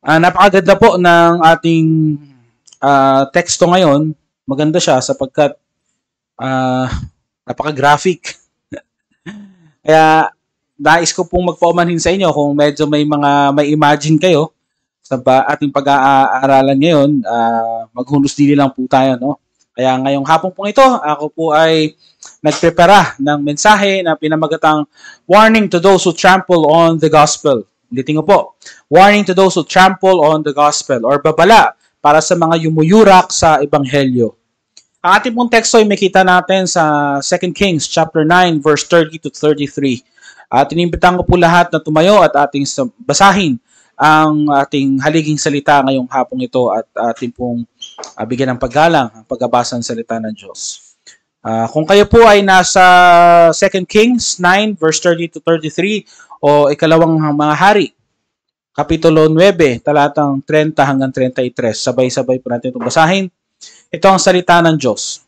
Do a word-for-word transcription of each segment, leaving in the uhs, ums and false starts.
Uh, napakaganda po ng ating uh, teksto ngayon. Maganda siya sapagkat uh, napaka-graphic. Kaya nais ko pong magpaumanhin sa inyo kung medyo may mga may imagine kayo sa ating pag-aaralan ngayon. Uh, maghunos dili lang po tayo, no? Kaya ngayong hapon pong ito, ako po ay nagprepara ng mensahe na pinamagatang Warning to those who trample on the gospel. Ulitin ko po. Warning to those who trample on the gospel, or babala para sa mga yumuyurak sa ebanghelyo. Ang ating pong teksto ay makita natin sa Second Kings chapter nine verse thirty to thirty-three. At inimbitan ko po lahat na tumayo at ating basahin ang ating haliging salita ngayong hapong ito at ating pong uh, bigyan ng paggalang ang pagbabasa ng salita ng Diyos. Uh, kung kayo po ay nasa Second Kings nine verse thirty to thirty-three o ikalawang mga hari, kapitulo nine, talatang thirty hanggang thirty-three, sabay-sabay po natin itong basahin. Ito ang salita ng Diyos.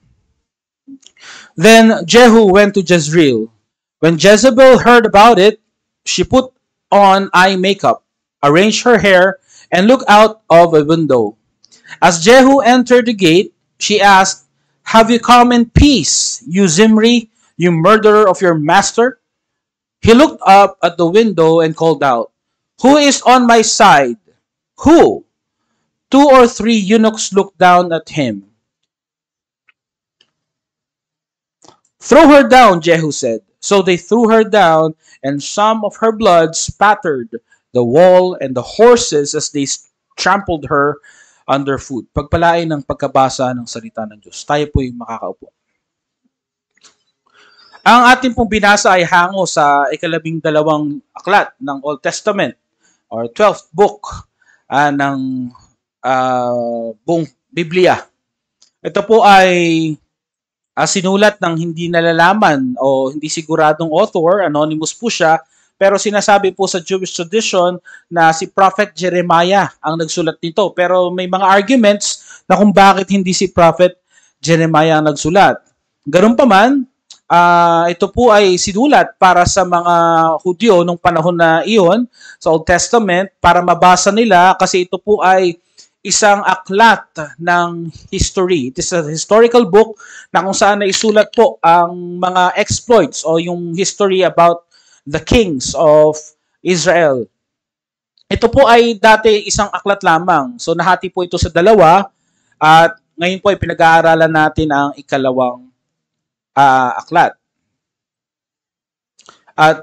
Then Jehu went to Jezreel. When Jezebel heard about it, she put on eye makeup, arranged her hair, and looked out of a window. As Jehu entered the gate, she asked, "Have you come in peace, you Zimri, you murderer of your master?" He looked up at the window and called out, "Who is on my side? Who?" Two or three eunuchs looked down at him. "Throw her down," Jehu said. So they threw her down, and some of her blood spattered the wall and the horses as they trampled her underfoot. Pagpalain ng pagkabasa ng salita ng Diyos. Tayo po'y makakaupo. Ang ating pong binasa ay hango sa ikalabing dalawang aklat ng Old Testament or twelfth book uh, ng uh, buong Biblia. Ito po ay uh, sinulat ng hindi nalalaman o hindi siguradong author, anonymous po siya, pero sinasabi po sa Jewish tradition na si Prophet Jeremiah ang nagsulat nito. Pero may mga arguments na kung bakit hindi si Prophet Jeremiah ang nagsulat. Ganun pa man, uh, ito po ay sinulat para sa mga Hudyo nung panahon na iyon sa Old Testament para mabasa nila kasi ito po ay isang aklat ng history. It is a historical book na kung saan naisulat po ang mga exploits o yung history about the kings of Israel. Ito po ay dati isang aklat lamang. So nahati po ito sa dalawa at ngayon po ay pinag-aaralan natin ang ikalawang uh, aklat. At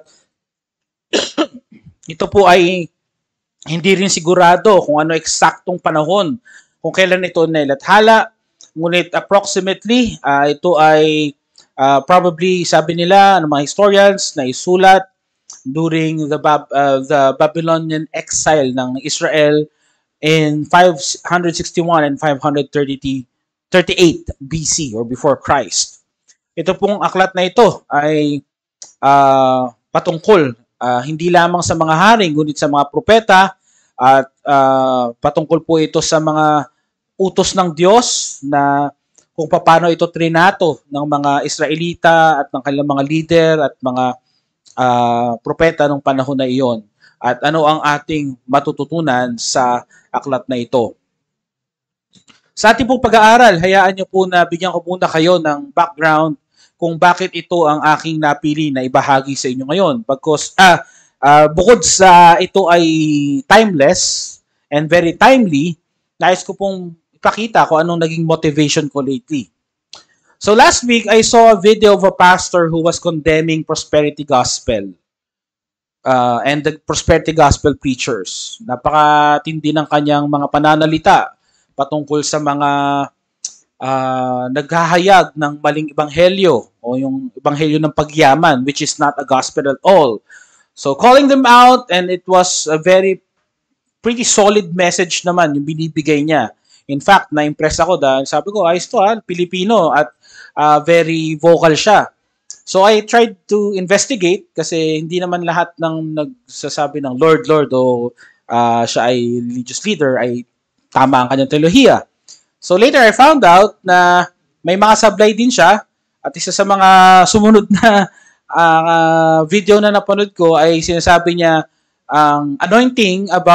ito po ay hindi rin sigurado kung ano eksaktong panahon kung kailan ito nailathala. Ngunit approximately, uh, ito ay uh, probably, sabi nila ng mga historians, na isulat during the, Bab- uh, the Babylonian exile ng Israel in five sixty-one and five thirty-eight B C or before Christ. Ito pong aklat na ito ay uh, patungkol Uh, hindi lamang sa mga haring, ngunit sa mga propeta at uh, patungkol po ito sa mga utos ng Diyos na kung paano ito trinato ng mga Israelita at ng kanilang mga leader at mga uh, propeta ng panahon na iyon. At ano ang ating matututunan sa aklat na ito. Sa ating pong pag-aaral, hayaan niyo po na bigyan ko muna kayo ng background kung bakit ito ang aking napili na ibahagi sa inyo ngayon. Pagkos, ah, ah, bukod sa ito ay timeless and very timely, nais ko pong ipakita kung anong naging motivation ko lately. So last week, I saw a video of a pastor who was condemning prosperity gospel uh, and the prosperity gospel preachers. Napakatindi ng kanyang mga pananalita patungkol sa mga Uh, naghahayag ng maling ebanghelyo o yung ebanghelyo ng pagyaman, which is not a gospel at all. So calling them out, and it was a very pretty solid message naman yung binibigay niya. In fact, na-impress ako dahil sabi ko, ayos to ha, Pilipino at uh, very vocal siya. So I tried to investigate kasi hindi naman lahat ng nagsasabi ng Lord, Lord o uh, siya ay religious leader ay tama ang kanyang teolohiya. So later I found out na may mga sablay din siya at isa sa mga sumunod na uh, video na napanood ko ay sinasabi niya ang um, anointing about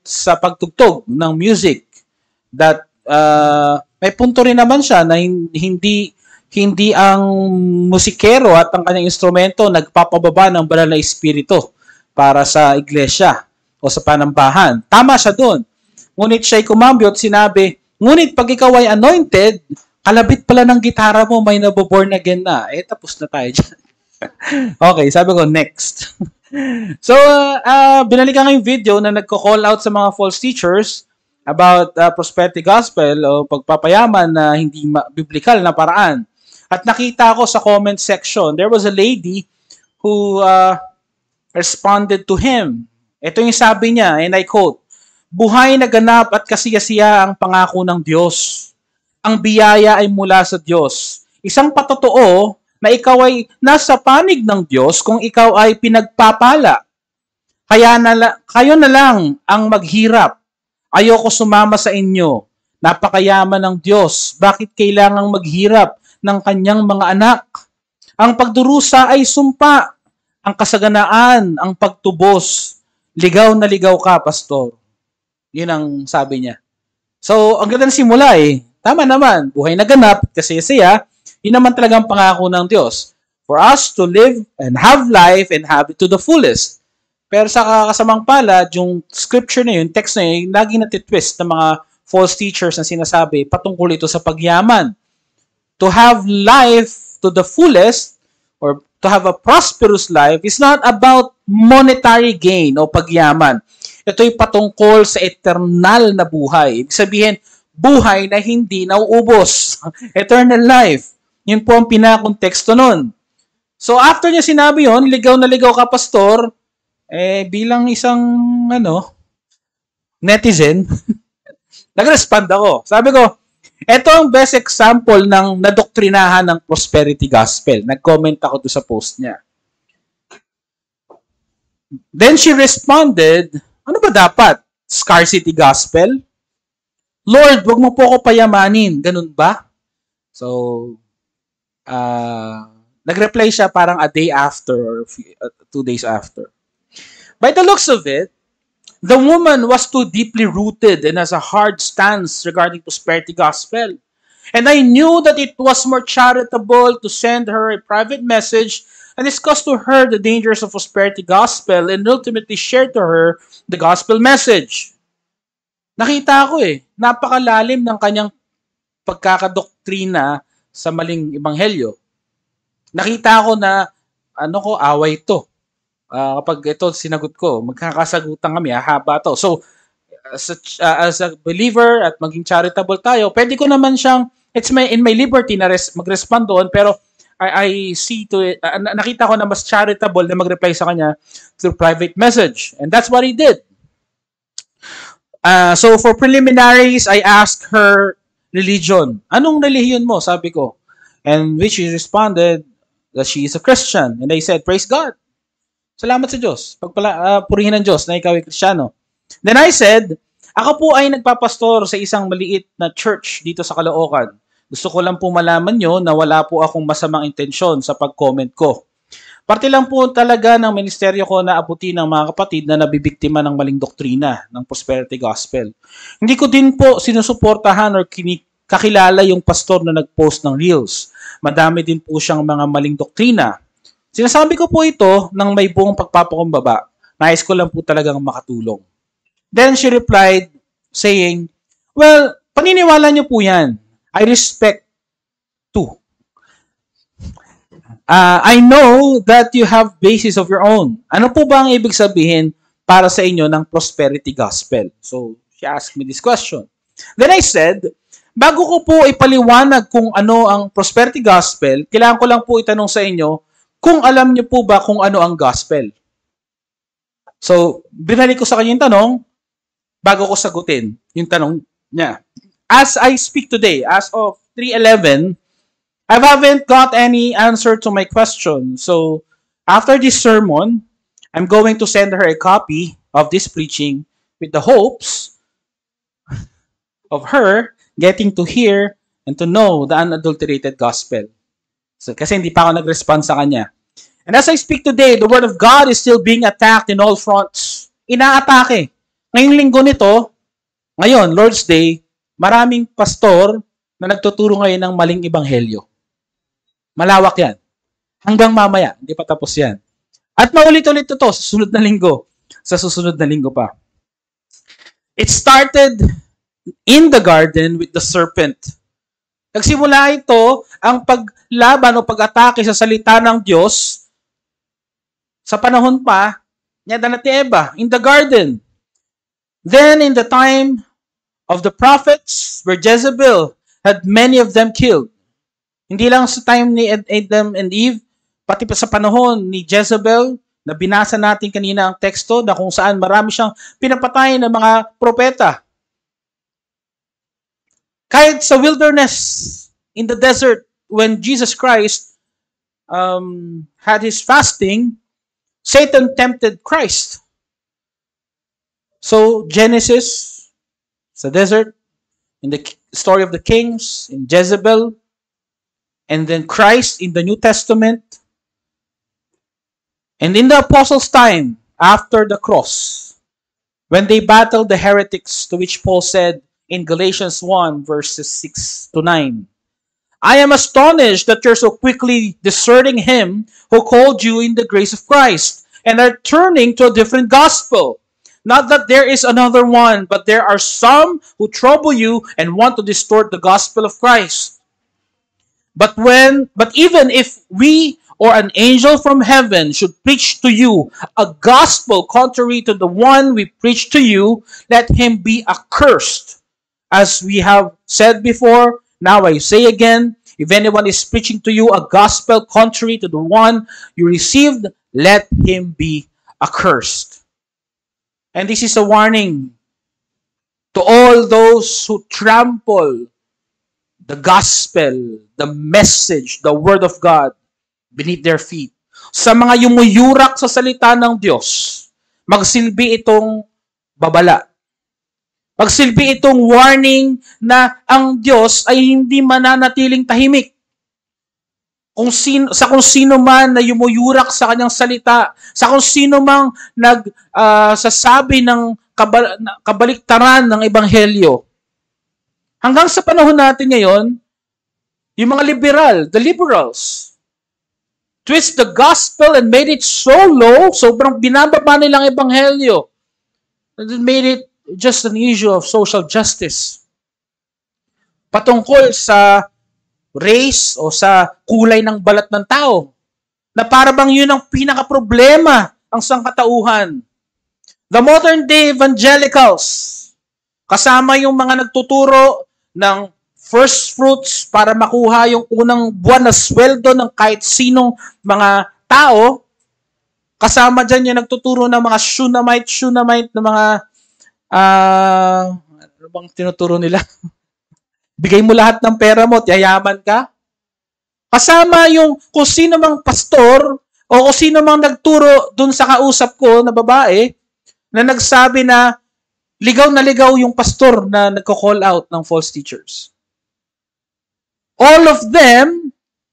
sa pagtugtog ng music that uh, may punto rin naman siya na hindi hindi ang musikero at ang kanyang instrumento nagpapababa ng banal na espiritu para sa iglesia o sa panambahan. Tama siya doon. Ngunit siya'y kumambyo at sinabi, ngunit pag ikaw ay anointed, kalabit pala ng gitara mo, may naboborn again na. Eh, tapos na tayo dyan. Okay, sabi ko, next. So, uh, binalikan ko yung video na nagko-call out sa mga false teachers about uh, prosperity gospel o pagpapayaman na hindi biblical na paraan. At nakita ko sa comment section, there was a lady who uh, responded to him. Ito yung sabi niya, and I quote, buhay na ganap at kasiyasiya ang pangako ng Diyos. Ang biyaya ay mula sa Diyos. Isang patotoo na ikaw ay nasa panig ng Diyos kung ikaw ay pinagpapala. Kaya na, kayo na lang ang maghirap. Ayoko sumama sa inyo. Napakayaman ng Diyos. Bakit kailangang maghirap ng kanyang mga anak? Ang pagdurusa ay sumpa. Ang kasaganaan, ang pagtubos. Ligaw na ligaw ka, pastor. Yun ang sabi niya. So, ang ganda ng simula eh. Tama naman, buhay na ganap kasi siya, yun naman talagang pangako ng Diyos. For us to live and have life and have it to the fullest. Pero sa kasamang palad, yung scripture na yun, text na yun, lagi natitwist ng mga false teachers na sinasabi, patungkol ito sa pagyaman. To have life to the fullest, or to have a prosperous life, is not about monetary gain o pagyaman. Ito'y patungkol sa eternal na buhay. Ibig sabihin, buhay na hindi nauubos. Eternal life. Yun po ang pinakonteksto nun. So after niya sinabi yun, ligaw na ligaw ka, pastor, eh bilang isang ano, netizen, nag-respond ako. Sabi ko, ito ang best example ng nadoktrinahan ng prosperity gospel. Nag-comment ako doon sa post niya. Then she responded, ano ba dapat? Scarcity gospel? Lord, wag mo po ako payamanin. Ganun ba? So, uh, nag-reply siya parang a day after or uh, two days after. By the looks of it, the woman was too deeply rooted and has a hard stance regarding prosperity gospel. And I knew that it was more charitable to send her a private message and discuss to her the dangers of prosperity gospel and ultimately share to her the gospel message. Nakita ko eh, napakalalim ng kanyang pagkakadoktrina sa maling ebanghelyo. Nakita ko na, ano ko, away to. Uh, kapag ito sinagot ko, magkakasagutan kami, haba to. So, as a, uh, as a believer at maging charitable tayo, pwede ko naman siyang, it's my, in my liberty na res, mag-respond doon, pero I, I see to it, uh, nakita ko na mas charitable na mag-reply sa kanya through private message. And that's what he did. Uh, so for preliminaries, I asked her religion. Anong relihiyon mo? Sabi ko. And which she responded that she is a Christian. And I said, praise God. Salamat sa Diyos. Pagpala, uh, purihin ng Diyos na ikaw ay Kristiyano. Then I said, ako po ay nagpapastor sa isang maliit na church dito sa Caloocan. Gusto ko lang po malaman nyo na wala po akong masamang intensyon sa pag-comment ko. Parte lang po talaga ng ministeryo ko na abutin ng mga kapatid na nabibiktima ng maling doktrina ng prosperity gospel. Hindi ko din po sinusuportahan or kakilala yung pastor na nag-post ng reels. Madami din po siyang mga maling doktrina. Sinasabi ko po ito ng may buong pagpapakumbaba. Nais ko lang po talagang makatulong. Then she replied saying, well, paniniwala niyo po yan. I respect too. Uh, I know that you have basis of your own. Ano po ba ang ibig sabihin para sa inyo ng prosperity gospel? So, she asked me this question. Then I said, bago ko po ipaliwanag kung ano ang prosperity gospel, kailangan ko lang po itanong sa inyo kung alam niyo po ba kung ano ang gospel. So, binalik ko sa kanya yung tanong bago ko sagutin yung tanong niya. As I speak today, as of three eleven, I haven't got any answer to my question. So, after this sermon, I'm going to send her a copy of this preaching with the hopes of her getting to hear and to know the unadulterated gospel. So, kasi hindi pa ako nag-respond sa kanya. And as I speak today, the Word of God is still being attacked in all fronts. Inaatake Ngayong linggo nito, ngayon, Lord's Day, maraming pastor na nagtuturo ngayon ng maling ebanghelyo. Malawak yan. Hanggang mamaya, hindi pa tapos yan. At maulit-ulit ito sa susunod na linggo. Sa susunod na linggo pa. It started in the garden with the serpent. Nagsimula ito ang paglaban o pag-atake sa salita ng Diyos sa panahon pa niya na ni Eva in the garden. Then in the time of the prophets where Jezebel had many of them killed. Hindi lang sa time ni Adam and Eve, pati pa sa panahon ni Jezebel na binasa natin kanina ang teksto na kung saan marami siyang pinapatay ng mga propeta. Kahit sa wilderness, in the desert, when Jesus Christ um, had his fasting, Satan tempted Christ. So, Genesis, sa desert, in the story of the kings, in Jezebel, and then Christ in the New Testament, and in the apostles' time, after the cross, when they battled the heretics, to which Paul said in Galatians one, verses six to nine, I am astonished that you're so quickly deserting him who called you in the grace of Christ, and are turning to a different gospel. Not that there is another one, but there are some who trouble you and want to distort the gospel of Christ. But when, but even if we or an angel from heaven should preach to you a gospel contrary to the one we preach to you, let him be accursed. As we have said before, now I say again, if anyone is preaching to you a gospel contrary to the one you received, let him be accursed. And this is a warning to all those who trample the gospel, the message, the word of God beneath their feet. Sa mga yumuyurak sa salita ng Diyos, magsilbi itong babala. Magsilbi itong warning na ang Diyos ay hindi mananatiling tahimik. Kung sino, sa kung sino man na yumuyurak sa kanyang salita, sa kung sino mang nagsasabi uh, ng kabal, kabaliktaran ng ebanghelyo. Hanggang sa panahon natin ngayon, yung mga liberal, the liberals, twist the gospel and made it so low, sobrang binababa nilang ebanghelyo. And made it just an issue of social justice. Patungkol sa race o sa kulay ng balat ng tao. Na para bang yun ang pinaka-problema ang sangkatauhan. The modern day evangelicals, kasama yung mga nagtuturo ng first fruits para makuha yung unang buwan na sweldo ng kahit sinong mga tao, kasama dyan yung nagtuturo ng mga Shunammite, Shunammite na mga uh, ano bang tinuturo nila? Bigay mo lahat ng pera mo at yayaman ka. Kasama yung kung sino mang pastor o kung sino mang nagturo dun sa kausap ko na babae na nagsabi na ligaw na ligaw yung pastor na nagko-call out ng false teachers. All of them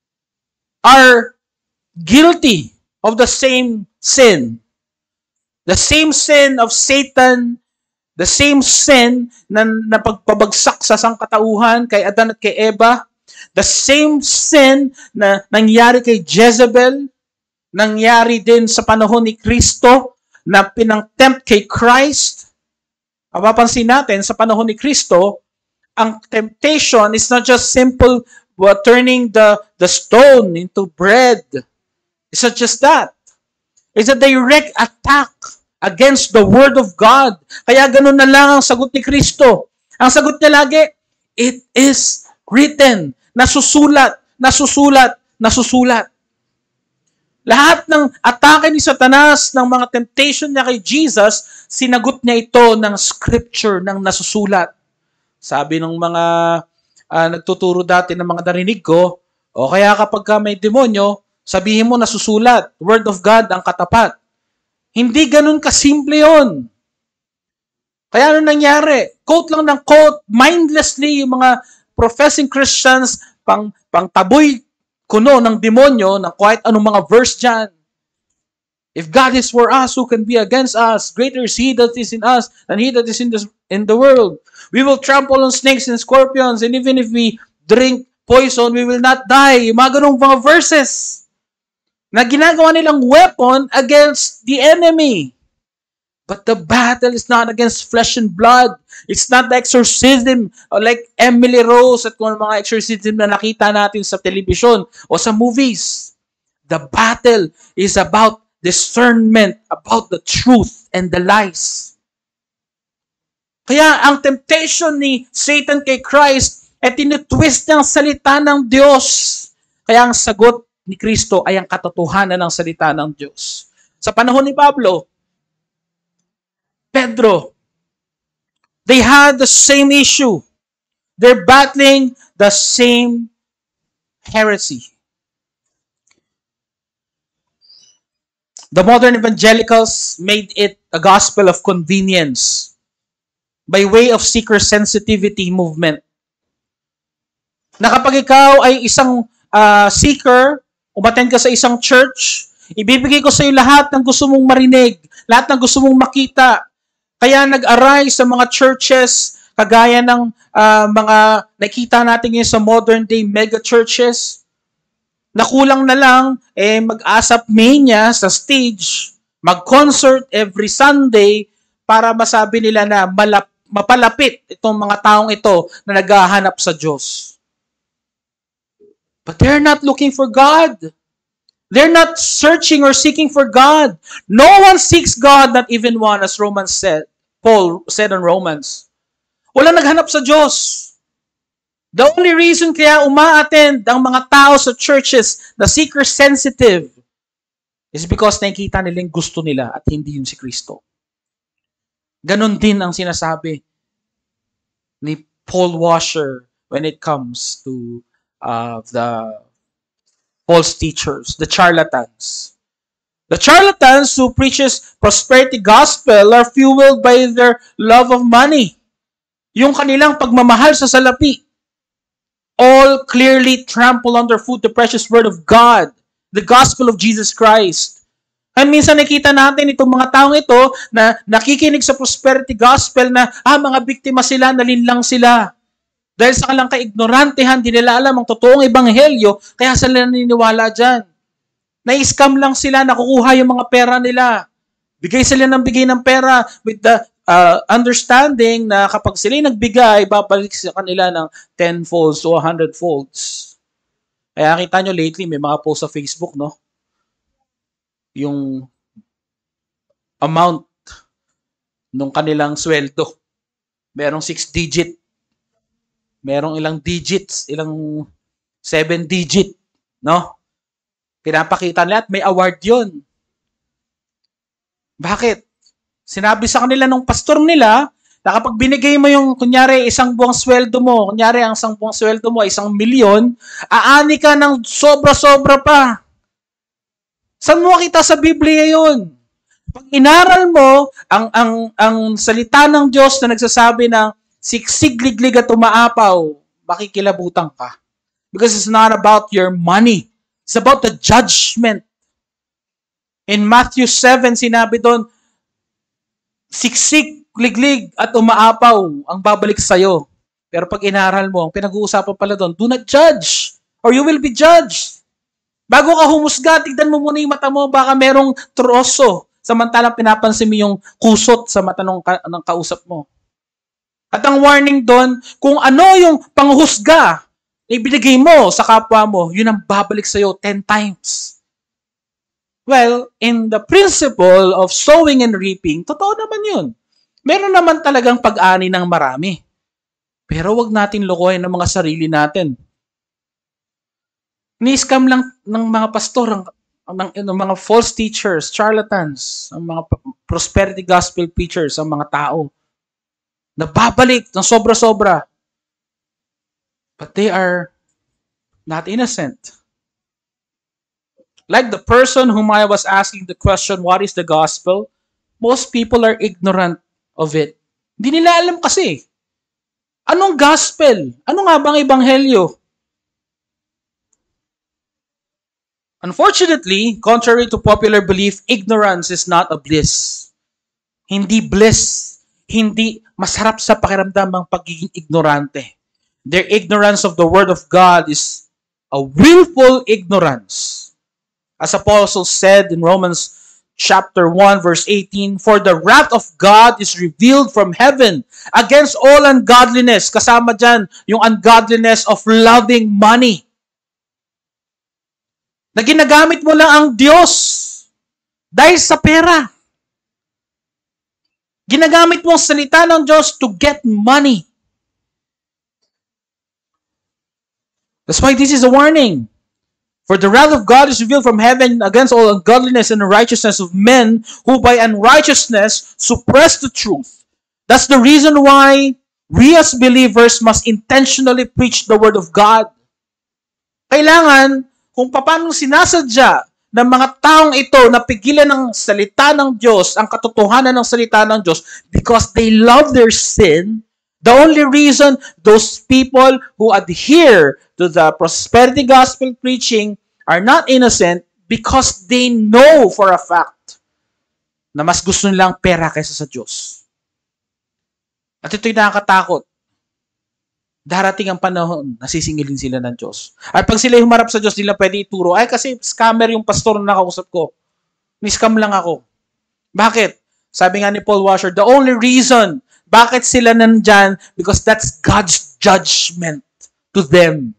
are guilty of the same sin. The same sin of Satan, the same sin na napagpabagsak sa sangkatauhan kay Adan at kay Eva. The same sin na nangyari kay Jezebel, nangyari din sa panahon ni Kristo na pinang-tempt kay Christ. Mapapansin natin sa panahon ni Kristo, ang temptation is not just simple uh, turning the, the stone into bread. It's not just that. It's a direct attack against the Word of God. Kaya ganun na lang ang sagot ni Kristo. Ang sagot niya lagi, it is written. Nasusulat, nasusulat, nasusulat. Lahat ng atake ni Satanas, ng mga temptation niya kay Jesus, sinagot niya ito ng scripture, ng nasusulat. Sabi ng mga uh, nagtuturo dati ng mga narinig ko, o kaya kapag ka may demonyo, sabihin mo nasusulat, Word of God ang katapat. Hindi ganun kasimple yun. Kaya ano nangyari? Quote lang ng quote, mindlessly yung mga professing Christians, pang, pang taboy kuno ng demonyo, ng kahit anong mga verse dyan. If God is for us, who can be against us? Greater is He that is in us than he that is in the, in the world. We will trample on snakes and scorpions, and even if we drink poison, we will not die. Yung mga ganung mga verses na ginagawa nilang weapon against the enemy. But the battle is not against flesh and blood. It's not the exorcism like Emily Rose at kung mga exorcism na nakita natin sa television o sa movies. The battle is about discernment, about the truth and the lies. Kaya ang temptation ni Satan kay Christ ay tinitwist niya ang salita ng Diyos. Kaya ang sagot ni Kristo ay ang katotohanan ng salita ng Diyos. Sa panahon ni Pablo, Pedro, they had the same issue. They're battling the same heresy. The modern evangelicals made it a gospel of convenience by way of seeker sensitivity movement. Na kapag ikaw ay isang uh, seeker, umattend ka sa isang church, ibibigay ko sa iyo lahat ng gusto mong marinig, lahat ng gusto mong makita. Kaya nag-arise sa mga churches, kagaya ng uh, mga nakita natin ngayon sa modern day mega churches, nakulang na lang, eh, mag-asap mania sa stage, mag-concert every Sunday para masabi nila na malap, mapalapit itong mga taong ito na naghahanap sa Diyos. But they're not looking for God. They're not searching or seeking for God. No one seeks God, not even one, as Romans said. Paul said in Romans. Walang naghanap sa Diyos. The only reason kaya uma-attend ang mga tao sa churches na seeker-sensitive is because nakikita nila yung gusto nila at hindi yun si Kristo. Ganon din ang sinasabi ni Paul Washer when it comes to uh, the false teachers, the charlatans. The charlatans who preaches prosperity gospel are fueled by their love of money. Yung kanilang pagmamahal sa salapi. All clearly trample underfoot the precious word of God, the gospel of Jesus Christ. At minsan nakita natin itong mga taong ito na nakikinig sa prosperity gospel na ah, mga biktima sila, nalinlang sila. Dahil sa kanilang kaignorantehan, di nila alam ang totoong ebanghelyo, kaya sila naniniwala dyan. Na-scam lang sila, nakukuha yung mga pera nila. Bigay sila ng bigay ng pera with the Uh, understanding na kapag sila nagbigay, babalik sa kanila ng ten folds o one hundred folds. Kaya kita nyo lately, may mga post sa Facebook, no? Yung amount ng kanilang sweldo. Merong six digit. Merong ilang digits, ilang seven digit, no? Pinapakita nila at may award yun. Bakit? Sinabi sa kanila nung pastor nila na kapag binigay mo yung, kunyari, isang buwang sweldo mo, kunyari, ang isang buwang sweldo mo ay isang milyon, aani ka ng sobra-sobra pa. Saan mo makita sa Biblia yun? Pag inaral mo ang, ang, ang salita ng Diyos na nagsasabi ng siksig-liglig at umaapaw, makikilabutan ka. Because it's not about your money. It's about the judgment. In Matthew seven, sinabi doon, siksik, liglig, at umaapaw ang babalik sa'yo. Pero pag inaral mo, ang pinag-uusapan pala doon, do not judge, or you will be judged. Bago ka humusga, tignan mo muna yung mata mo, baka merong troso, samantalang pinapansin mo yung kusot sa mata ng, ka- ng kausap mo. At ang warning doon, kung ano yung panghusga na ibinigay mo sa kapwa mo, yun ang babalik sa'yo ten times. Well, in the principle of sowing and reaping, totoo naman yun. Meron naman talagang pag-ani ng marami. Pero wag natin lokohin ang mga sarili natin. Ni-scam lang ng mga pastor, ang, ng, ng mga false teachers, charlatans, ang mga prosperity gospel preachers, ang mga tao. Nababalik ng sobra-sobra. But they are not innocent. Like the person whom I was asking the question, what is the gospel? Most people are ignorant of it. Hindi nila alam kasi. Anong gospel? Ano nga bang ebanghelyo? Unfortunately, contrary to popular belief, ignorance is not a bliss. Hindi bliss. Hindi masarap sa pakiramdam ang pagiging ignorante. Their ignorance of the Word of God is a willful ignorance. As Apostle said in Romans chapter one, verse eighteen, "For the wrath of God is revealed from heaven against all ungodliness." Kasama dyan yung ungodliness of loving money. Na ginagamit mo lang ang Diyos dahil sa pera. Ginagamit mo ang salita ng Diyos to get money. That's why this is a warning. "For the wrath of God is revealed from heaven against all ungodliness and unrighteousness of men who by unrighteousness suppress the truth." That's the reason why we as believers must intentionally preach the Word of God. Kailangan, kung paano sinasadya ng mga taong ito na pigilan ng salita ng Diyos, ang katotohanan ng salita ng Diyos, because they love their sin, the only reason those people who adhere to the prosperity gospel preaching are not innocent because they know for a fact na mas gusto nilang pera kaysa sa Diyos. At ito'y nakakatakot. Darating ang panahon, nasisingilin sila ng Diyos. At pag sila humarap sa Diyos, nila pwede ituro, ay kasi scammer yung pastor na nakausap ko. Ni-scam lang ako. Bakit? Sabi nga ni Paul Washer, the only reason bakit sila nandyan, because that's God's judgment to them.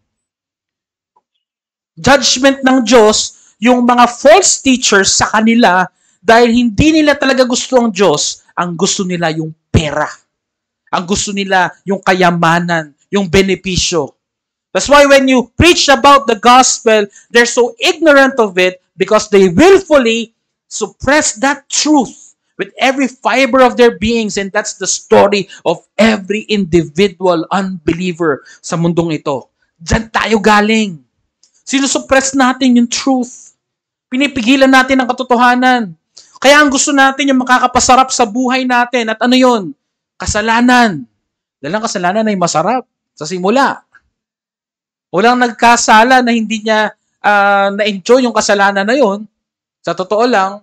Judgment ng Diyos, yung mga false teachers sa kanila, dahil hindi nila talaga gusto ang Diyos, ang gusto nila yung pera. Ang gusto nila yung kayamanan, yung benepisyo. That's why when you preach about the gospel, they're so ignorant of it because they willfully suppress that truth with every fiber of their beings, and that's the story of every individual unbeliever sa mundong ito. Diyan tayo galing. Sinusuppress natin yung truth. Pinipigilan natin ang katotohanan. Kaya ang gusto natin yung makakapasarap sa buhay natin. At ano yun? Kasalanan. Dahil ang kasalanan ay masarap sa simula. Walang nagkasala na hindi niya uh, na-enjoy yung kasalanan na yun. Sa totoo lang,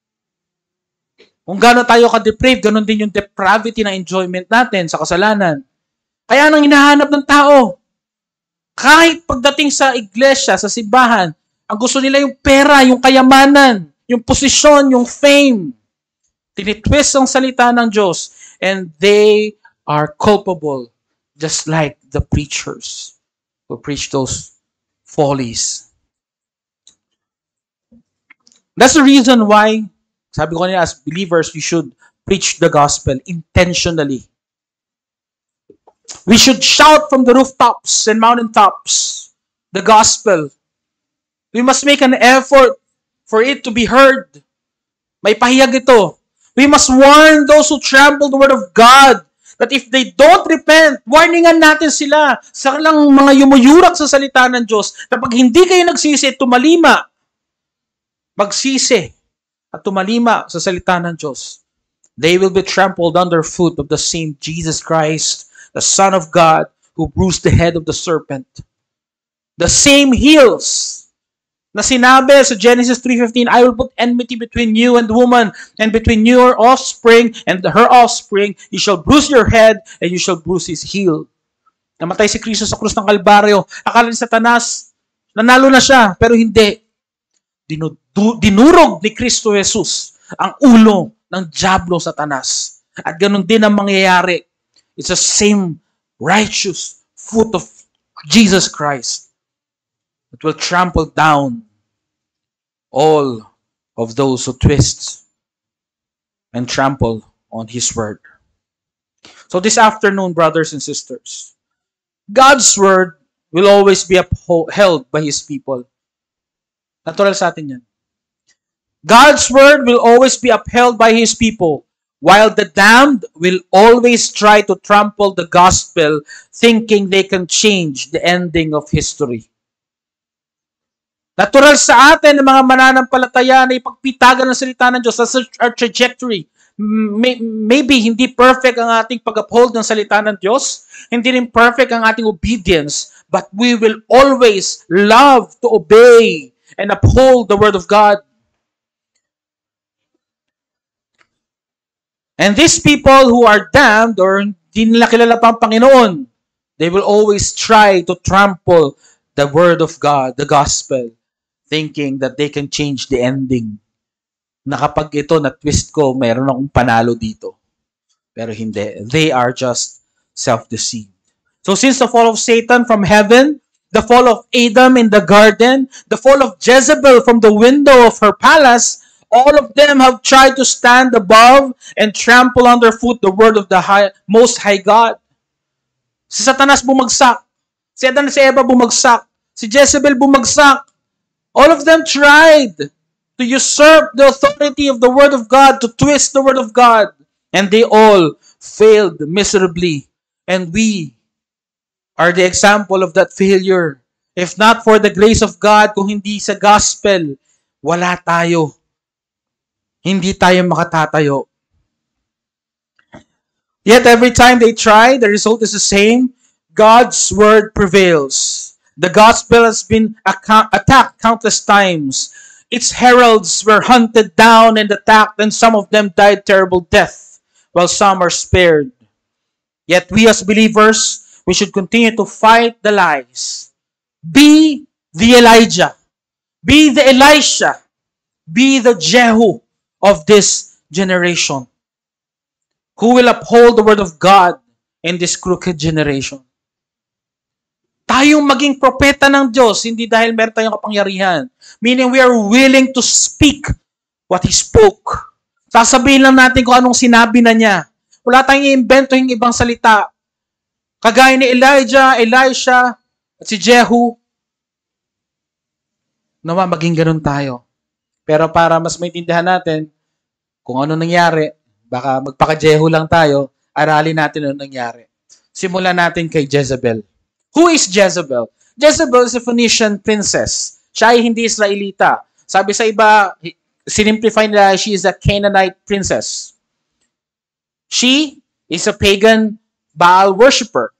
kung gano'n tayo ka-depraved, gano'n din yung depravity na enjoyment natin sa kasalanan. Kaya nang hinahanap ng tao, kahit pagdating sa iglesia, sa simbahan, ang gusto nila yung pera, yung kayamanan, yung posisyon, yung fame. Tinitwist ang salita ng Diyos, and they are culpable, just like the preachers who preach those follies. That's the reason why, sabi ko nila, as believers, we should preach the gospel intentionally. We should shout from the rooftops and mountaintops the gospel. We must make an effort for it to be heard. May pahiyag ito. We must warn those who trample the word of God that if they don't repent, warningan natin sila sa lang mga yumuyurak sa salita ng Diyos na pag hindi kayo nagsisi, tumalima, magsisi at tumalima sa salita ng Diyos, they will be trampled underfoot of the same Jesus Christ, the Son of God, who bruised the head of the serpent. The same heels na sinabi sa Genesis three fifteen, I will put enmity between you and the woman, and between your offspring and her offspring. You shall bruise your head, and you shall bruise his heel. Namatay si Kristo sa krus ng Kalbaryo. Akala ni Satanas, nanalo na siya, pero hindi. Dinudu- dinurog ni Kristo Jesus ang ulo ng Diablo Satanas. At ganun din ang mangyayari. It's the same righteous foot of Jesus Christ that will trample down all of those who twist and trample on His word. So this afternoon, brothers and sisters, God's word will always be upheld by His people. Natural sa atin yan. God's word will always be upheld by His people, while the damned will always try to trample the gospel, thinking they can change the ending of history. Natural sa atin ng mga mananampalataya na ipagpitagan ng salita ng Diyos. That's our trajectory. May, maybe hindi perfect ang ating pag-uphold ng salita ng Diyos. Hindi rin perfect ang ating obedience. But we will always love to obey and uphold the word of God. And these people who are damned or hindi nila kilala pa ang Panginoon, they will always try to trample the word of God, the gospel, thinking that they can change the ending. Na kapag ito na-twist ko, mayroon akong panalo dito. Pero hindi. They are just self-deceived. So since the fall of Satan from heaven, the fall of Adam in the garden, the fall of Jezebel from the window of her palace, all of them have tried to stand above and trample underfoot the word of the high, Most High God. Si Satanas bumagsak. Si Adan si Eva bumagsak. Si Jezebel bumagsak. All of them tried to usurp the authority of the word of God, to twist the word of God. And they all failed miserably. And we are the example of that failure. If not for the grace of God, kung hindi sa gospel, wala tayo. Hindi tayo makatatayo. Yet every time they try, the result is the same. God's word prevails. The gospel has been attacked countless times. Its heralds were hunted down and attacked, and some of them died terrible death, while some are spared. Yet we as believers, we should continue to fight the lies. Be the Elijah. Be the Elisha. Be the Jehu of this generation, who will uphold the word of God in this crooked generation. Tayong maging propeta ng Diyos, hindi dahil meron tayong kapangyarihan. Meaning we are willing to speak what He spoke. Sasabihin lang natin kung anong sinabi na niya. Wala tayong i-invento yung ibang salita. Kagaya ni Elijah, Elisha, at si Jehu. Nawa, maging ganun tayo. Pero para mas maintindihan natin kung ano nangyari, baka magpaka-Jehu lang tayo, aralin natin ano nangyari. Simulan natin kay Jezebel. Who is Jezebel? Jezebel is a Phoenician princess. Siya ay hindi Israelita. Sabi sa iba, sinimplify nila, she is a Canaanite princess. She is a pagan Baal worshipper.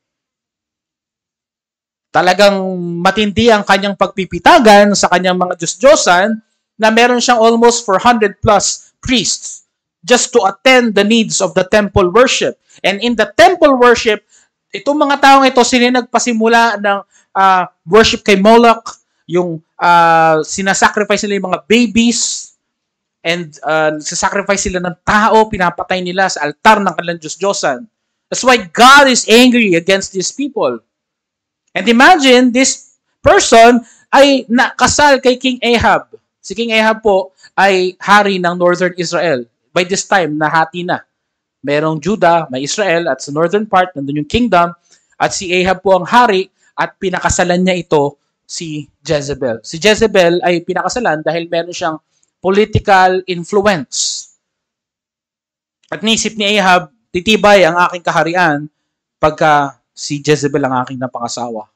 Talagang matindi ang kanyang pagpipitagan sa kanyang mga Diyos-Diyosan, na meron siyang almost four hundred plus priests just to attend the needs of the temple worship. And in the temple worship, itong mga taong ito, sila nagpasimula ng uh, worship kay Moloch, yung uh, sinasacrifice nila yung mga babies, and uh, sasacrifice sila ng tao, pinapatay nila sa altar ng kanilang Diyos-Diyosan. That's why God is angry against these people. And imagine, this person ay nakasal kay King Ahab. Si King Ahab po ay hari ng Northern Israel. By this time, nahati na. Merong Judah, may Israel, at sa northern part, nandun yung kingdom, at si Ahab po ang hari, at pinakasalan niya ito si Jezebel. Si Jezebel ay pinakasalan dahil meron siyang political influence. At nisip ni Ahab, titibay ang aking kaharian pagka si Jezebel ang aking napangasawa.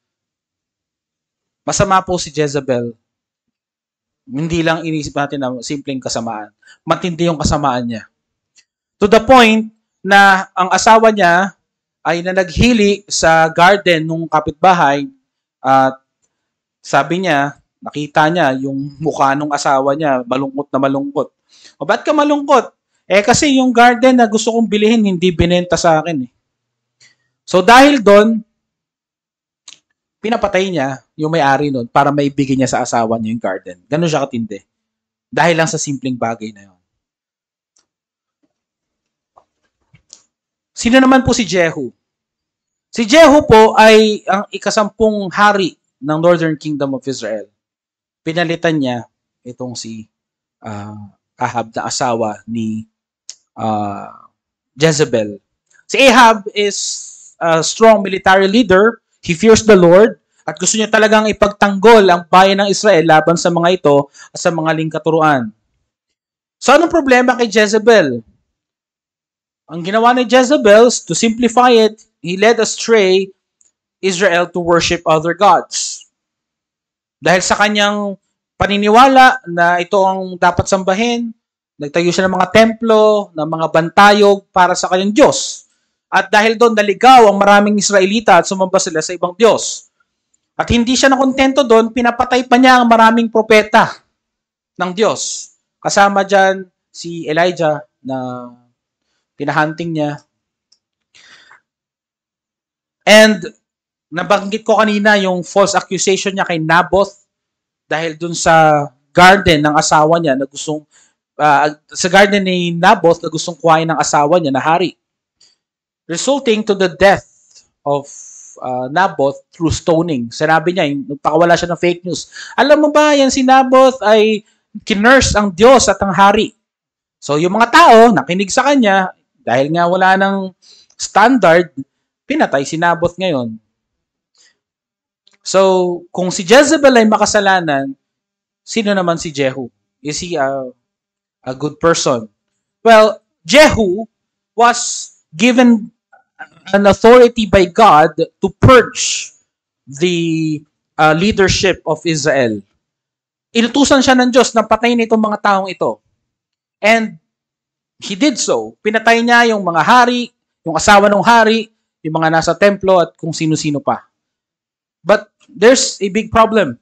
Masama po si Jezebel. Hindi lang inisip natin na simpleng kasamaan. Matindi yung kasamaan niya. To the point na ang asawa niya ay nanaghili sa garden ng kapitbahay at sabi niya, nakita niya yung mukha ng asawa niya, malungkot na malungkot. O ba't ka malungkot? Eh kasi yung garden na gusto kong bilihin, hindi binenta sa akin eh. So dahil doon, pinapatay niya yung may-ari nun para maibigay niya sa asawa niya yung garden. Ganun siya katindi. Dahil lang sa simpleng bagay na yun. Sino naman po si Jehu? Si Jehu po ay ang ikasampung hari ng Northern Kingdom of Israel. Pinalitan niya itong si uh, Ahab na asawa ni uh, Jezebel. Si Ahab is a strong military leader. He fears the Lord at gusto niya talagang ipagtanggol ang bayan ng Israel laban sa mga ito at sa mga lingkaturuan. So anong problema kay Jezebel? Ang ginawa ni Jezebel, to simplify it, he led astray Israel to worship other gods. Dahil sa kanyang paniniwala na ito ang dapat sambahin, nagtayo siya ng mga templo, ng mga bantayog para sa kanyang Diyos. At dahil doon naligaw ang maraming Israelita at sumamba sila sa ibang Diyos. At hindi siya nakontento doon, pinapatay pa niya ang maraming propeta ng Diyos. Kasama dyan si Elijah na pinahunting niya. And nabanggit ko kanina yung false accusation niya kay Naboth dahil dun sa garden ng asawa niya na gustong uh, sa garden ni Naboth na gustong kuhain ng asawa niya na hari. Resulting to the death of uh, Naboth through stoning. Sinabi niya, nagpakawala siya ng fake news. Alam mo ba, yan si Naboth ay kinurse ang Diyos at ang hari. So yung mga tao, nakinig sa kanya, dahil nga wala ng standard, pinatay si Naboth ngayon. So, kung si Jezebel ay makasalanan, sino naman si Jehu? Is he a, a good person? Well, Jehu was given an authority by God to purge the uh, leadership of Israel. Inutusan siya ng Diyos na patayin itong mga taong ito. And he did so. Pinatay niya yung mga hari, yung asawa ng hari, yung mga nasa templo at kung sino-sino pa. But there's a big problem.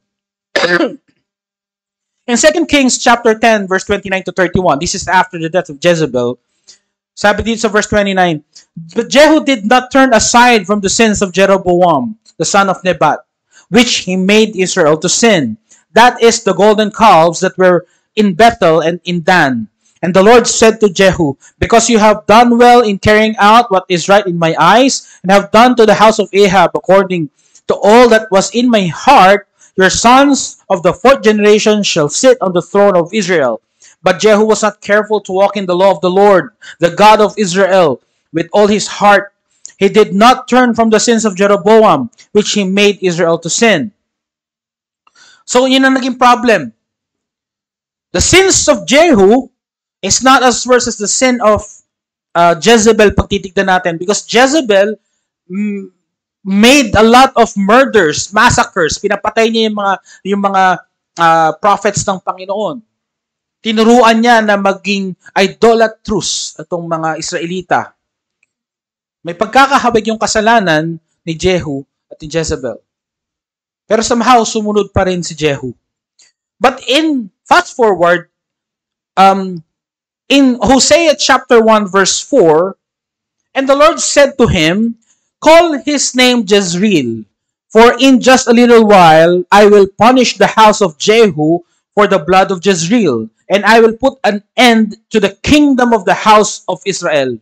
In Second Kings chapter ten, verse twenty-nine to thirty-one, this is after the death of Jezebel, sabi dito sa verse twenty-nine, but Jehu did not turn aside from the sins of Jeroboam, the son of Nebat, which he made Israel to sin. That is the golden calves that were in Bethel and in Dan. And the Lord said to Jehu, because you have done well in carrying out what is right in my eyes, and have done to the house of Ahab according to all that was in my heart, your sons of the fourth generation shall sit on the throne of Israel. But Jehu was not careful to walk in the law of the Lord, the God of Israel, with all his heart. He did not turn from the sins of Jeroboam, which he made Israel to sin. So, yun ang naging problem. The sins of Jehu is not as worse as the sin of uh, Jezebel, pag titignan natin. Because Jezebel mm, made a lot of murders, massacres. Pinapatay niya yung mga, yung mga uh, prophets ng Panginoon. Tinuruan niya na maging idolatrous itong mga Israelita. May pagkakahawig yung kasalanan ni Jehu at ni Jezebel. Pero somehow, sumunod pa rin si Jehu. But in, fast forward, um, in Hosea chapter one verse four, and the Lord said to him, call his name Jezreel, for in just a little while I will punish the house of Jehu for the blood of Jezreel, and I will put an end to the kingdom of the house of Israel.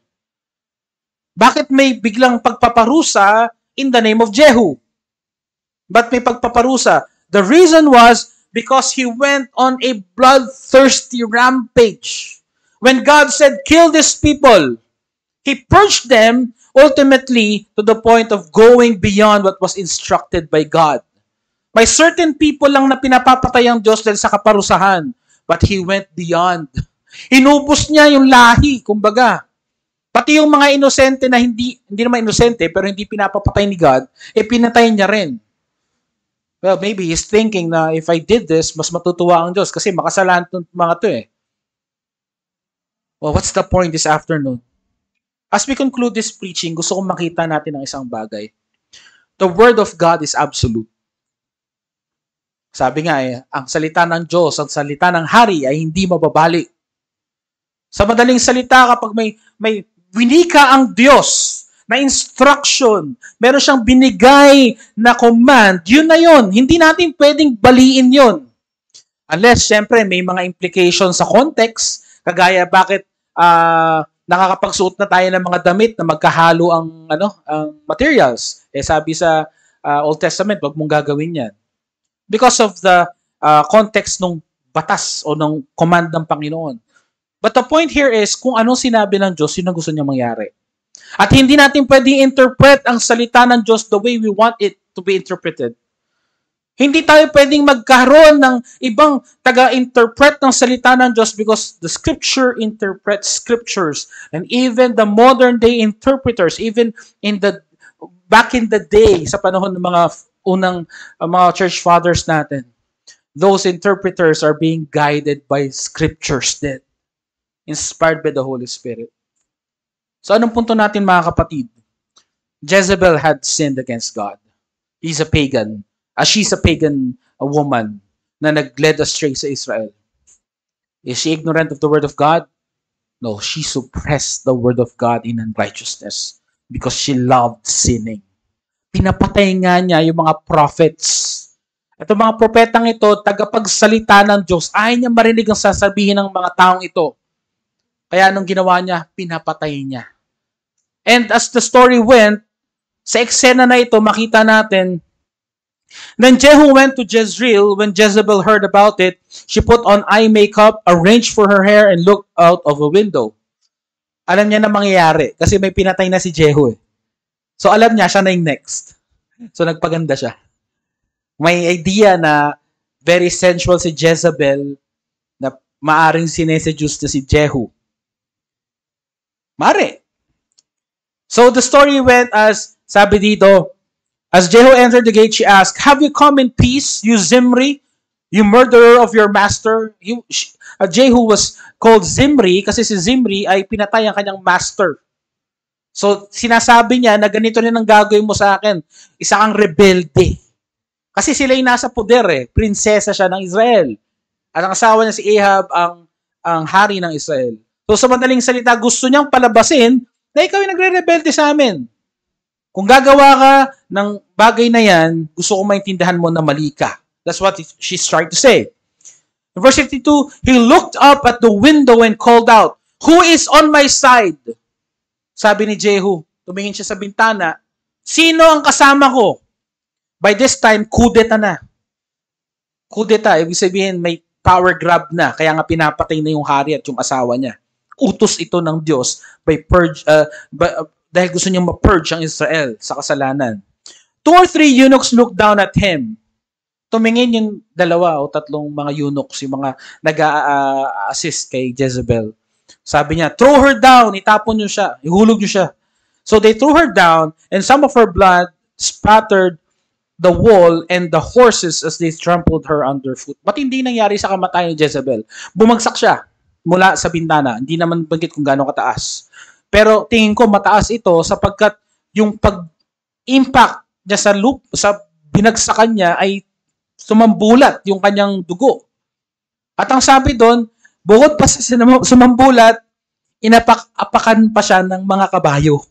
Bakit may biglang pagpaparusa in the name of Jehu? But may pagpaparusa? The reason was because he went on a bloodthirsty rampage. When God said, kill these people, he purged them ultimately to the point of going beyond what was instructed by God. May certain people lang na pinapapatay ang Diyos dahil sa kaparusahan. But he went beyond. Inubos niya yung lahi, kumbaga. Pati yung mga inosente na hindi, hindi naman inosente, pero hindi pinapapatay ni God, eh pinatay niya rin. Well, maybe he's thinking na if I did this, mas matutuwa ang Diyos kasi makasalanan itong mga to eh. Well, what's the point this afternoon? As we conclude this preaching, gusto kong makita natin ang isang bagay. The Word of God is absolute. Sabi nga eh, ang salita ng Diyos, ang salita ng hari ay hindi mababali. Sa madaling salita, kapag may, may winika ang Diyos na instruction, meron siyang binigay na command, yun na yun. Hindi natin pwedeng baliin yun. Unless, syempre, may mga implications sa context, kagaya bakit uh, nakakapagsuot na tayo ng mga damit na magkahalo ang, ano, ang materials. Eh sabi sa uh, Old Testament, wag mong gagawin yan. Because of the uh, context ng batas o ng command ng Panginoon. But the point here is, kung anong sinabi ng Diyos, yun ang gusto niya mangyari. At hindi natin pwedeng interpret ang salita ng Diyos the way we want it to be interpreted. Hindi tayo pwedeng magkaroon ng ibang taga-interpret ng salita ng Diyos because the Scripture interprets Scriptures. And even the modern day interpreters, even in the back in the day, sa panahon ng mga unang uh, mga church fathers natin, those interpreters are being guided by Scriptures then, inspired by the Holy Spirit. So anong punto natin mga kapatid? Jezebel had sinned against God. He's a pagan. As she's a pagan a woman na nag-led astray sa Israel. Is she ignorant of the word of God? No, she suppressed the word of God in unrighteousness because she loved sinning. Pinapatay nga niya yung mga prophets. Ito mga propetang ito, tagapagsalita ng Diyos. Ayaw niya marinig ang sasabihin ng mga taong ito. Kaya anong ginawa niya? Pinapatay niya. And as the story went, sa eksena na ito, makita natin, then Jehu went to Jezreel. When Jezebel heard about it, she put on eye makeup, arranged for her hair, and looked out of a window. Alam niya na mangyayari kasi may pinatay na si Jehu. Eh. So alam niya, siya na yung next. So nagpaganda siya. May idea na very sensual si Jezebel na maaring sineseduce na si Jehu. Mare. So the story went as, sabi dito, as Jehu entered the gate, she asked, "Have you come in peace, you Zimri, you murderer of your master?" He, she, uh, Jehu was called Zimri kasi si Zimri ay pinatay ang kanyang master. So sinasabi niya na ganito rin ang gagawin mo sa akin. Isa kang rebelde. Kasi sila yung nasa poder eh. Prinsesa siya ng Israel. At ang asawa niya si Ahab ang, ang hari ng Israel. So sa madaling salita, gusto niyang palabasin na ikaw yung nagre-rebelde sa amin. Kung gagawa ka ng bagay na yan, gusto ko maintindihan mo na mali ka. That's what she's trying to say. In verse fifty-two, he looked up at the window and called out, "Who is on my side?" Sabi ni Jehu, tumingin siya sa bintana, "Sino ang kasama ko?" By this time, kudeta na. Kudeta, ibig sabihin may power grab na, kaya nga pinapatay na yung hari at yung asawa niya. Utos ito ng Diyos by purge, uh, by, uh, dahil gusto niyang ma-purge ang Israel sa kasalanan. Two or three eunuchs looked down at him. Tumingin yung dalawa o tatlong mga eunuchs, yung mga nag-assist kay Jezebel. Sabi niya, "Throw her down," itapon niyo siya, ihulog niyo siya. So they threw her down and some of her blood spattered the wall and the horses as they trampled her underfoot. Ba't hindi nangyari sa kamatayan ni Jezebel? Bumagsak siya mula sa bintana. Hindi naman banggit kung gaano kataas. Pero tingin ko mataas ito sapagkat yung pag-impact niya sa loop, sa binagsakan niya ay sumambulat yung kanyang dugo. At ang sabi doon, bukod pa sa sumambulat, inapak-apakan pa siya ng mga kabayo.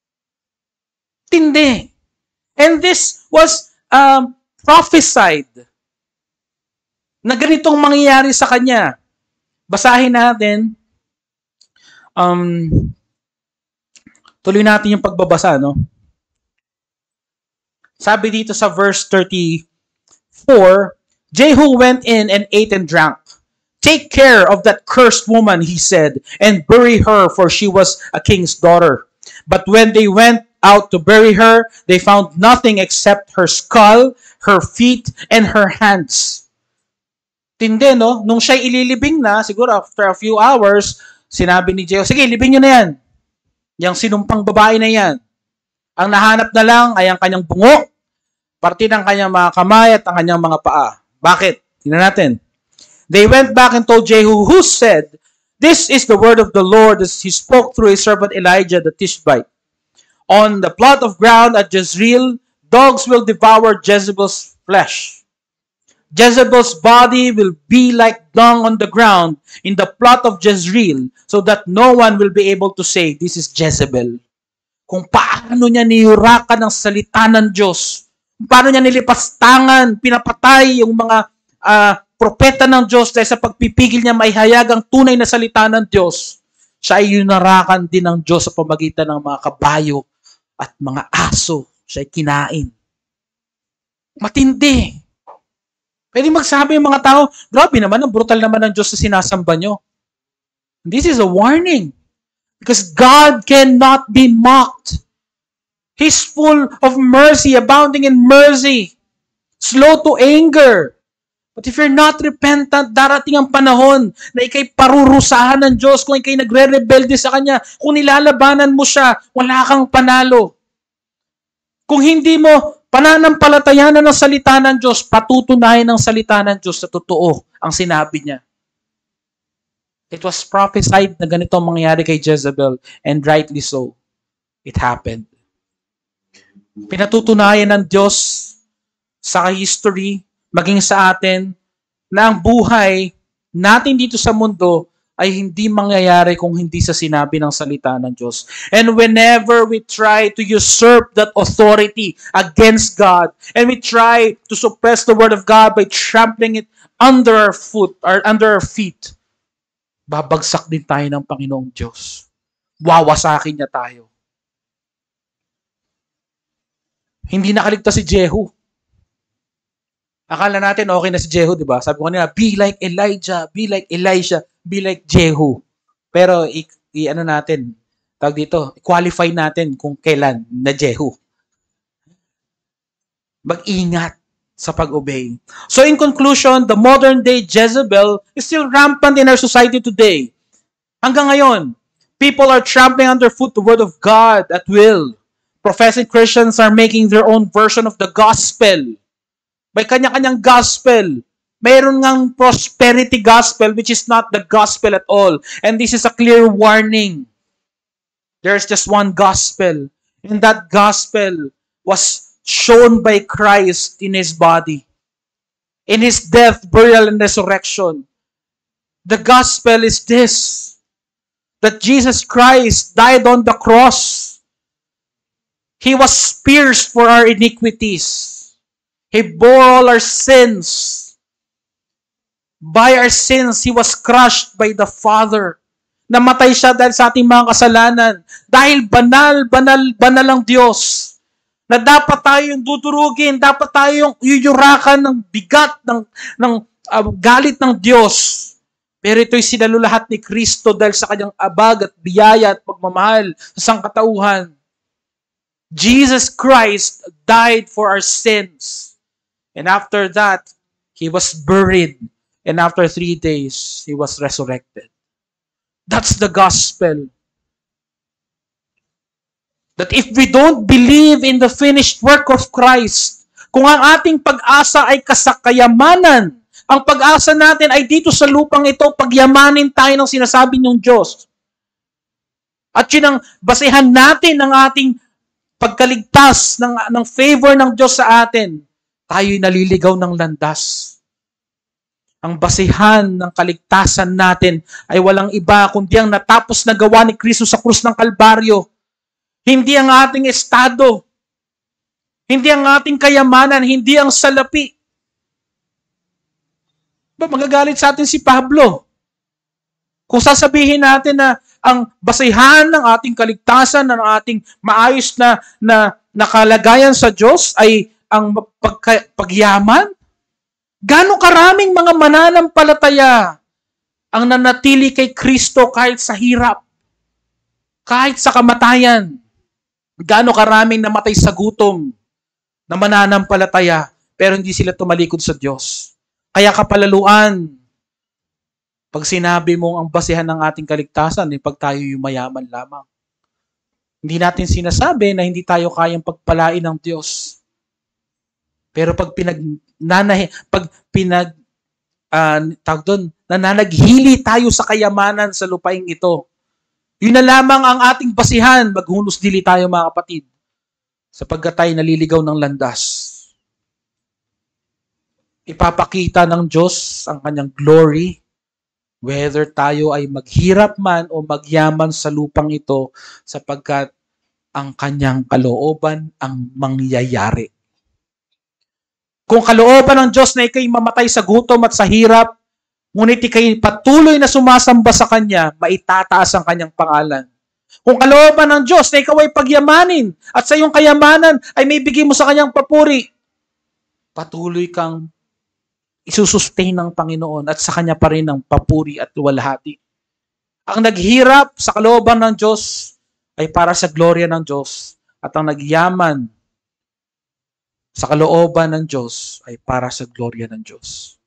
Tindi. And this was um, prophesied na ganitong mangyayari sa kanya. Basahin natin. Um, tuloy natin yung pagbabasa, no? Sabi dito sa verse thirty-four, Jehu went in and ate and drank. "Take care of that cursed woman," he said, "and bury her, for she was a king's daughter." But when they went out to bury her, they found nothing except her skull, her feet, and her hands. Tindi, no? Nung siya ililibing na, siguro after a few hours, sinabi ni Jehu, "Sige, libing nyo na yan. Yang sinumpang babae na yan. Ang nahanap na lang ay ang kanyang bungo, parte ng kanyang mga kamay at ang kanyang mga paa." Bakit? Tingnan natin. They went back and told Jehu, who said, "This is the word of the Lord as he spoke through his servant Elijah the Tishbite. On the plot of ground at Jezreel, dogs will devour Jezebel's flesh. Jezebel's body will be like dung on the ground in the plot of Jezreel, so that no one will be able to say, 'This is Jezebel." Kung paano niya niyurakan ng salita ng Diyos, kung paano niya nilipastangan, pinapatay yung mga uh, propeta ng Diyos dahil sa pagpipigil niya maihayag ang tunay na salita ng Diyos, siya ay yunarakan din ng Diyos sa pamagitan ng mga kabayo at mga aso. Siya ay kinain. Matindi. Pwede magsabi yung mga tao, grabe naman, ang brutal naman ng Diyos sa sinasamba nyo. This is a warning. Because God cannot be mocked. He's full of mercy, abounding in mercy. Slow to anger. But if you're not repentant, darating ang panahon na ikay parurusahan ng Diyos kung ikay nagre-rebelde sa Kanya. Kung nilalabanan mo siya, wala kang panalo. Kung hindi mo pananampalatayanan ng salita ng Diyos, patutunayan ng salita ng Diyos na totoo ang sinabi niya. It was prophesied na ganito ang mangyayari kay Jezebel, and rightly so. It happened. Pinatutunayan ng Diyos sa history, maging sa atin, na ang buhay natin dito sa mundo ay hindi mangyayari kung hindi sa sinabi ng salita ng Diyos. And whenever we try to usurp that authority against God, and we try to suppress the Word of God by trampling it under our foot, or under our feet, babagsak din tayo ng Panginoong Diyos. Wawasakin niya tayo. Hindi nakaligtas si Jehu. Akala natin okay na si Jehu, di ba? Sabi ko kanina, be like Elijah, be like Elisha, be like Jehu. Pero, i, i ano natin, tawag dito, qualify natin kung kailan na Jehu. Mag-ingat sa pag-obey. So in conclusion, the modern day Jezebel is still rampant in our society today. Hanggang ngayon, people are trampling underfoot the word of God at will. Professing Christians are making their own version of the gospel. May kanya-kanyang gospel. Mayroon ngang prosperity gospel which is not the gospel at all. And this is a clear warning. There's just one gospel. And that gospel was shown by Christ in His body. In His death, burial, and resurrection. The gospel is this. That Jesus Christ died on the cross. He was pierced for our iniquities. He bore all our sins. By our sins, He was crushed by the Father. Namatay siya dahil sa ating mga kasalanan. Dahil banal, banal, banal ang Diyos. Na dapat tayong dudurugin, dapat tayong yuyurakan ng bigat, ng, ng uh, galit ng Diyos. Pero ito'y sinalulahat ni Kristo dahil sa kanyang abag at biyaya at pagmamahal sa sangkatauhan. Jesus Christ died for our sins. And after that, He was buried. And after three days, He was resurrected. That's the gospel. That if we don't believe in the finished work of Christ, kung ang ating pag-asa ay kasakayamanan, ang pag-asa natin ay dito sa lupang ito, pagyamanin tayo ng sinasabi niyong Diyos. At yun ang basehan natin ng ating pagkaligtas, ng, ng favor ng Diyos sa atin, tayo'y naliligaw ng landas. Ang basihan ng kaligtasan natin ay walang iba kundi ang natapos na gawa ni Kristo sa krus ng Kalbaryo. Hindi ang ating estado. Hindi ang ating kayamanan. Hindi ang salapi. Ba, magagalit sa atin si Pablo. Kung sasabihin natin na ang basihan ng ating kaligtasan, ng ating maayos na, na, na kalagayan sa Diyos ay ang pagka, pagyaman, gaano karaming mga mananampalataya ang nanatili kay Kristo kahit sa hirap, kahit sa kamatayan. Gaano karaming namatay sa gutom na mananampalataya pero hindi sila tumalikod sa Diyos. Kaya kapalaluan, pag sinabi mong ang basihan ng ating kaligtasan ay pag tayo yumayaman lamang. Hindi natin sinasabi na hindi tayo kayang pagpalain ng Diyos. Pero pag pinag nanahi, pag pinag uh, tawag doon, nananaghili tayo sa kayamanan sa lupaing ito, yun na lamang ang ating basihan, maghunos dili tayo mga kapatid, sapagkat tayo naliligaw ng landas. Ipapakita ng Diyos ang kanyang glory, whether tayo ay maghirap man o magyaman sa lupang ito, sapagkat ang kanyang kalooban ang mangyayari. Kung kalooban ng Diyos na ikay mamatay sa gutom at sa hirap, ngunit ikay patuloy na sumasamba sa Kanya, maitataas ang Kanyang pangalan. Kung kalooban ng Diyos na ikaw ay pagyamanin at sa iyong kayamanan ay may bigay mo sa Kanyang papuri, patuloy kang isusustain ng Panginoon at sa Kanya pa rin ang papuri at luwalhati. Ang naghirap sa kalooban ng Diyos ay para sa gloria ng Diyos at ang nagyaman sa kalooban ng Diyos ay para sa gloria ng Diyos.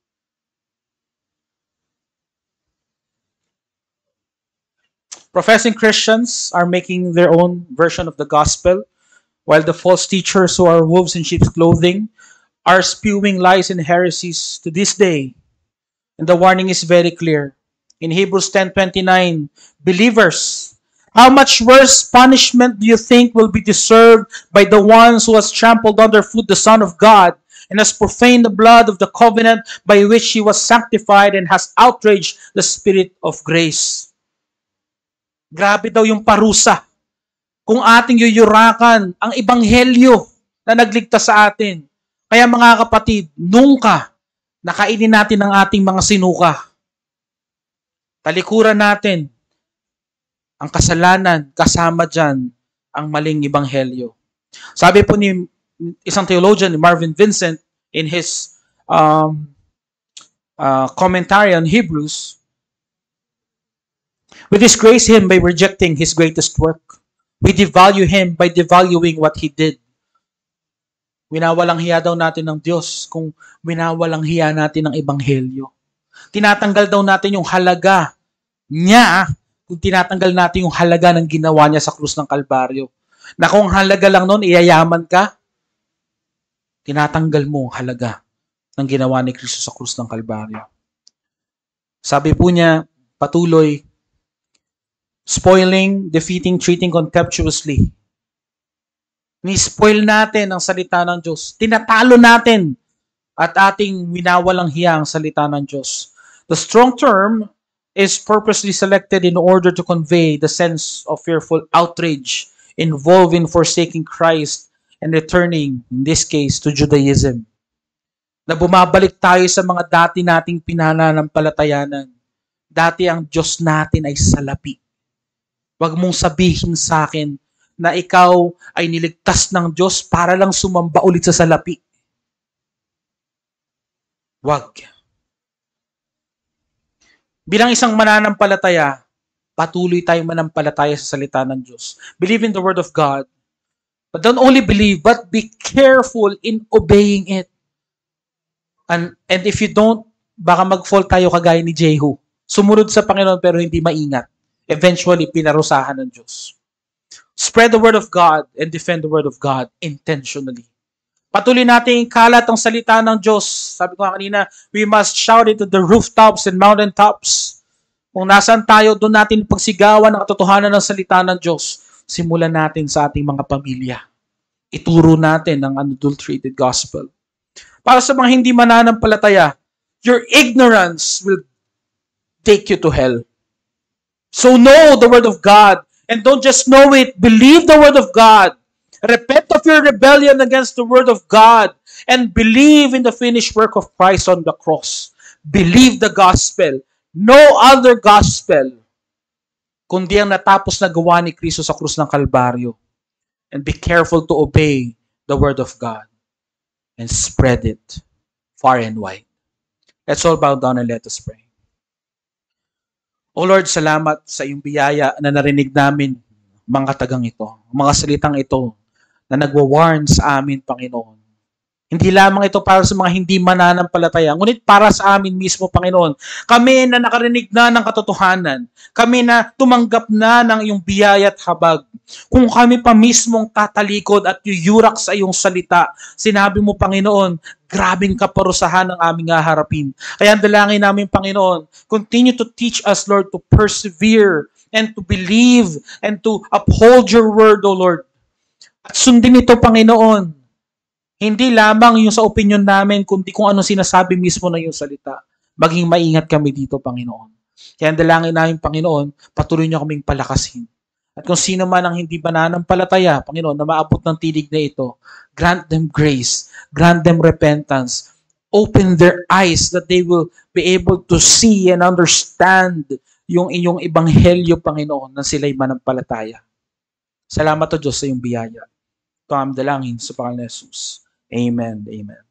Professing Christians are making their own version of the gospel, while the false teachers who are wolves in sheep's clothing are spewing lies and heresies to this day. And the warning is very clear. In Hebrews ten twenty-nine, believers, how much worse punishment do you think will be deserved by the ones who has trampled underfoot the Son of God and has profaned the blood of the covenant by which he was sanctified and has outraged the Spirit of grace. Grabe daw yung parusa kung ating yuyurakan ang ebanghelyo na nagligtas sa atin. Kaya mga kapatid, nungka nakainin natin ang ating mga sinuka. Talikuran natin ang kasalanan, kasama dyan ang maling ebanghelyo. Sabi po ni isang theologian, ni Marvin Vincent, in his um, uh, commentary on Hebrews, we disgrace him by rejecting his greatest work. We devalue him by devaluing what he did. Winawalang hiya daw natin ng Diyos kung winawalang hiya natin ng ebanghelyo. Tinatanggal daw natin yung halaga niya kung tinatanggal natin yung halaga ng ginawa niya sa krus ng Kalbaryo. Na kung halaga lang noon, iyayaman ka, tinatanggal mo ang halaga ng ginawa ni Kristo sa krus ng Kalbaryo. Sabi po niya, patuloy, spoiling, defeating, treating contemptuously. Ni-spoil natin ang salita ng Diyos. Tinatalo natin at ating winawalang hiya ang salita ng Diyos. The strong term is purposely selected in order to convey the sense of fearful outrage involved in forsaking Christ and returning, in this case, to Judaism. Na bumabalik tayo sa mga dati nating pinananampalatayanan. Dati ang Diyos natin ay salapi. Huwag mong sabihin sa akin na ikaw ay niligtas ng Diyos para lang sumamba ulit sa salapi. Huwag. Bilang isang mananampalataya, patuloy tayong manampalataya sa salita ng Diyos. Believe in the Word of God. But don't only believe, but be careful in obeying it. And, and if you don't, baka mag-fall tayo kagaya ni Jehu. Sumunod sa Panginoon pero hindi maingat. Eventually, pinarusahan ng Diyos. Spread the Word of God and defend the Word of God intentionally. Patuloy natin ikalat ang salita ng Diyos. Sabi ko kanina, we must shout it to the rooftops and mountaintops. Kung nasaan tayo, doon natin pagsigawan ang katotohanan ng salita ng Diyos. Simulan natin sa ating mga pamilya. Ituro natin ang unadulterated gospel. Para sa mga hindi mananampalataya, your ignorance will take you to hell. So know the Word of God. And don't just know it. Believe the Word of God. Repent of your rebellion against the Word of God. And believe in the finished work of Christ on the cross. Believe the gospel. No other gospel kundi ang natapos na gawa ni Kristo sa krus ng Kalbaryo. And be careful to obey the Word of God. And spread it far and wide. Let's all bow down and let us pray. O Lord, salamat sa iyong biyaya na narinig namin mga tagang ito, mga salitang ito na nagwa-warn sa amin, Panginoon. Hindi lamang ito para sa mga hindi mananampalataya, ngunit para sa amin mismo, Panginoon. Kami na nakarinig na ng katotohanan, kami na tumanggap na ng iyong biyaya at habag. Kung kami pa mismong tatalikod at yuyurak sa iyong salita, sinabi mo, Panginoon, grabing kaparusahan ang aming haharapin. Kaya ang dalangin namin, Panginoon, continue to teach us, Lord, to persevere and to believe and to uphold your word, O Lord. At sundin ito, Panginoon. Hindi lamang yung sa opinion namin, kundi kung ano sinasabi mismo ng iyong salita. Maging maingat kami dito, Panginoon. Kaya ang dalangin namin, Panginoon, patuloy niyo kaming palakasin. At kung sino man ang hindi mananampalataya, Panginoon, na maabot ng tinig na ito, grant them grace, grant them repentance, open their eyes that they will be able to see and understand yung inyong ebanghelyo, Panginoon, na sila'y manampalataya. Salamat o Diyos sa iyong biyaya. Ito ang dalangin sa pangalan ni Jesus. Amen. Amen.